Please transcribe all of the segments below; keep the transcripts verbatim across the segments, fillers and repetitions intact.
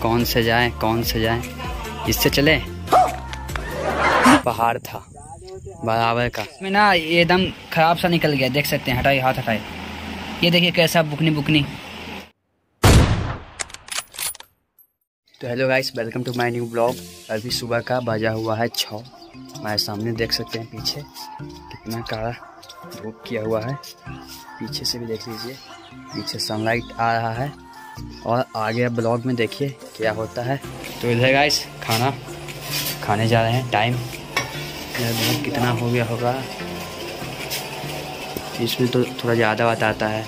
कौन से जाएं कौन से जाएं, इससे चले। पहाड़ था बराबर का, मैं ना एकदम खराब सा निकल गया, देख सकते हैं। हटाइए हाथ हटाइए, ये देखिए कैसा बुकनी बुकनी। तो hello guys, welcome to my new blog. अभी सुबह का बजा हुआ है छः। हमारे सामने देख सकते हैं पीछे कितना काला धूप किया हुआ है। पीछे से भी देख लीजिए, पीछे सनलाइट आ रहा है। और आगे ब्लॉग में देखिए क्या होता है। तो इधर गाइस खाना खाने जा रहे हैं। टाइम लगभग कितना हो गया होगा, इसमें तो थोड़ा ज़्यादा बताता है,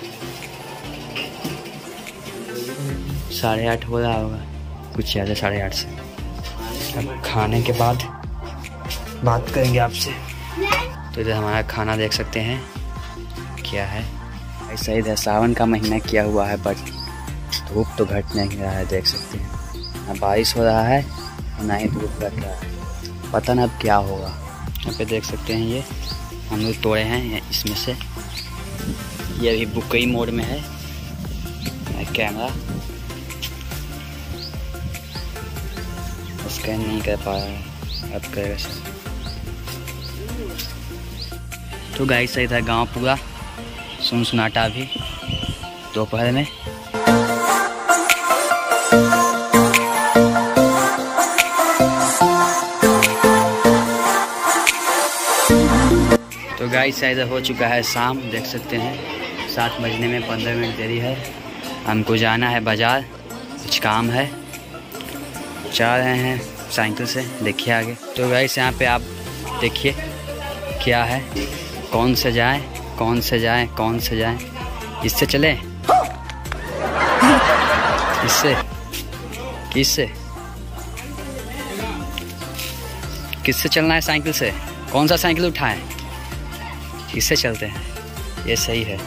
साढ़े आठ हो रहा होगा, कुछ ज़्यादा साढ़े आठ से। अब खाने के बाद बात करेंगे आपसे। तो इधर हमारा खाना देख सकते हैं क्या है। ऐसा इधर सावन का महीना किया हुआ है, बट धूप तो घट नहीं रहा है, देख सकते हैं। ना बारिश हो रहा है ना ही धूप घट रहा है, पता ना अब क्या होगा। यहाँ पे देख सकते हैं ये हम लोग तोड़े हैं इसमें से। ये अभी बुकई मोड में है कैमरा, स्कैन नहीं कर पा रहा है, अब करेगा सर। तो गाइस सही था, गांव पूरा सुन सुनाटा अभी दोपहर में। तो गाइस शायद हो चुका है शाम, देख सकते हैं सात बजने में पंद्रह मिनट देरी है। हमको जाना है बाज़ार, कुछ काम है, जा रहे हैं साइकिल से, देखिए आगे। तो गाइस यहाँ पे आप देखिए क्या है, कौन से जाएं कौन से जाएं कौन से जाएं, इससे चले, इससे किससे किससे चलना है, साइकिल से। कौन सा साइकिल उठाएं, किससे चलते हैं, ये सही है।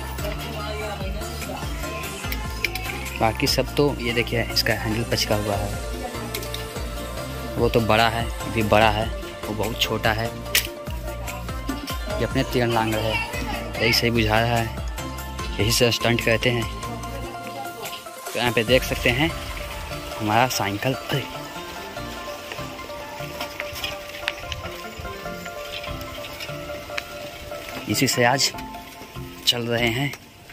बाकी सब तो ये देखिए, इसका हैंडल पचका हुआ है, वो तो बड़ा है, भी बड़ा है, वो बहुत छोटा है। ये अपने तीन लांगर है, यही सही बुझा रहा है, यही से स्टंट करते हैं। तो यहाँ पे देख सकते हैं हमारा साइकिल, इसी से आज चल रहे हैं।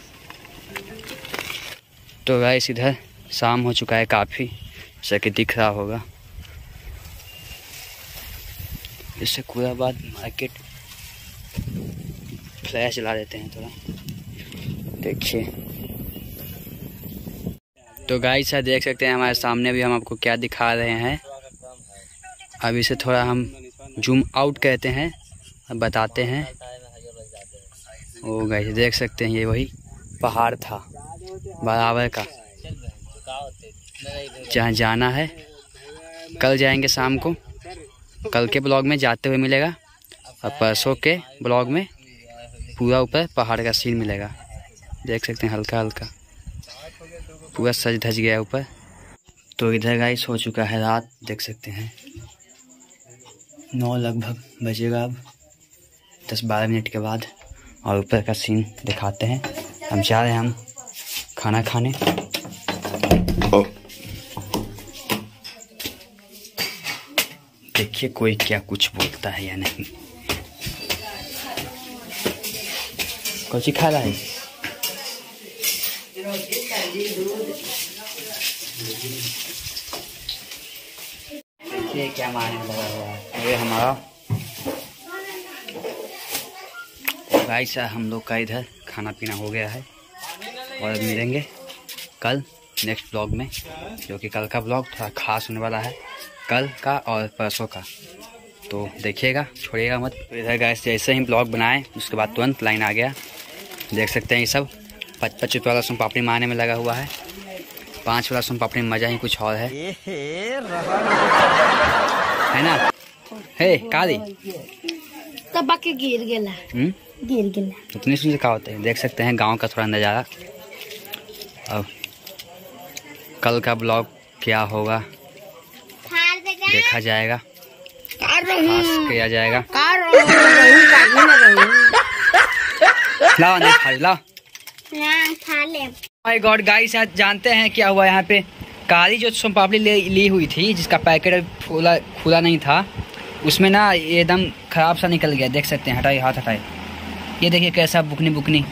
तो गाइस इधर शाम हो चुका है काफ़ी, जैसा कि दिख रहा होगा। इससे कुराबाद मार्केट फ्लैश जला देते हैं थोड़ा, देखिए। तो गाइस देख सकते हैं हमारे सामने भी हम आपको क्या दिखा रहे हैं। अब इसे थोड़ा हम जूम आउट कहते हैं, अब बताते हैं। ओ गाइस देख सकते हैं ये वही पहाड़ था बराबर का, जहाँ जाना है। कल जाएंगे शाम को, कल के ब्लॉग में जाते हुए मिलेगा, और परसों के ब्लॉग में पूरा ऊपर पहाड़ का सीन मिलेगा। देख सकते हैं हल्का हल्का पूरा सज धज गया ऊपर। तो इधर गाइस हो चुका है रात, देख सकते हैं नौ लगभग बजेगा अब, दस बारह मिनट के बाद। और ऊपर का सीन दिखाते हैं। हम जा रहे हैं हम खाना खाने। देखिए कोई क्या कुछ बोलता है या नहीं। कुछ खा रहा है, देखिए क्या मारने लगा हुआ है ये हमारा। गाइस हम लोग का इधर खाना पीना हो गया है, और मिलेंगे कल नेक्स्ट ब्लॉग में, जो कि कल का ब्लॉग थोड़ा खास होने वाला है, कल का और परसों का। तो देखिएगा, छोड़िएगा मत। तो इधर गाइस जैसे ही ब्लॉग बनाए उसके बाद तुरंत लाइन आ गया। देख सकते हैं ये सब पच पच वाला सोन पापड़ी मारने में लगा हुआ है। पाँच वाला सोन पापड़ी में मज़ा ही कुछ और है, है ना। हे काली तब बाकी गिर गेला, हम्म गिर गेला। उतनी सुन से क्या होता है। देख सकते हैं गांव का थोड़ा नज़ारा। अब कल का ब्लॉग क्या होगा देखा जाएगा, खास किया जाएगा। लाओ नहीं खा लाओ। माय गॉड गाइस, आज जानते हैं क्या हुआ यहाँ पे। काली जो सोन पापड़ी ले ली हुई थी, जिसका पैकेट खुला खुला नहीं था, उसमें ना एकदम खराब सा निकल गया। देख सकते हैं, हटाइए हाथ हटाइए, ये देखिए कैसा बुकनी बुकनी,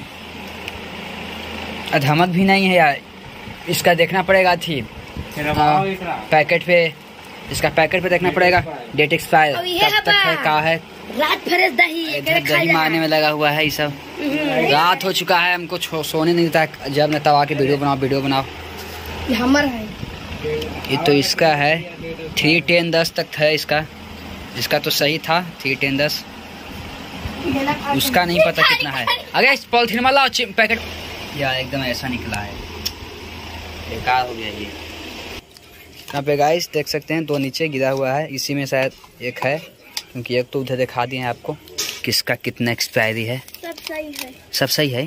अधमक भी नहीं है यार। इसका देखना पड़ेगा थी पैकेट पे, इसका पैकेट पे देखना पड़ेगा डेट एक्सपायर कब तक है, का है। रात भर दही दही मारने में लगा हुआ है ये सब। रात हो चुका है, हमको सोने नहीं देता। जब मैं तब आके वीडियो बनाओ वीडियो बनाओ। ये हमारा है, ये तो इसका है। थ्री टेन दस तक था इसका, जिसका तो सही था थ्री टेन दस, उसका नहीं पता कितना है। अगर इस पॉलिथीन वाला पैकेट यार एकदम ऐसा निकला है, बेकार हो गया ये। यहाँ पे गाइस देख सकते हैं, दो नीचे गिरा हुआ है, इसी में शायद एक है, क्योंकि एक तो उधर दिखा दिए हैं आपको। किसका कितना एक्सपायरी है, सब सही है, सब सही है।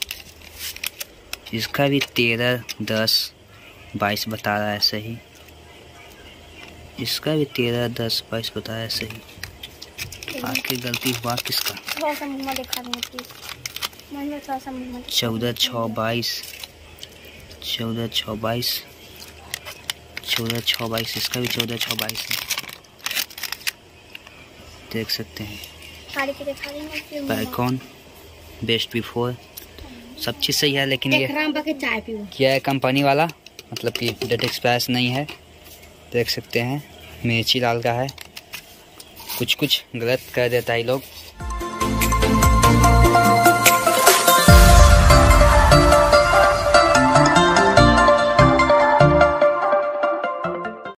इसका भी तेरह दस बाईस बता रहा है सही, इसका भी तेरह दस बाईस बता रहा है सही। आखिर गलती हुआ किसका? चौदह छः बाईस, चौदह छः बाईस, चौदह छः बाईस, इसका भी चौदह छः बाईस है। देख सकते हैं पैकॉन बेस्ट बिफोर, सब चीज़ सही है, लेकिन ये क्या है कंपनी वाला, मतलब कि डेट एक्सपायर नहीं है। देख सकते हैं मिर्ची लाल का है, कुछ कुछ गलत कर देता है लोग।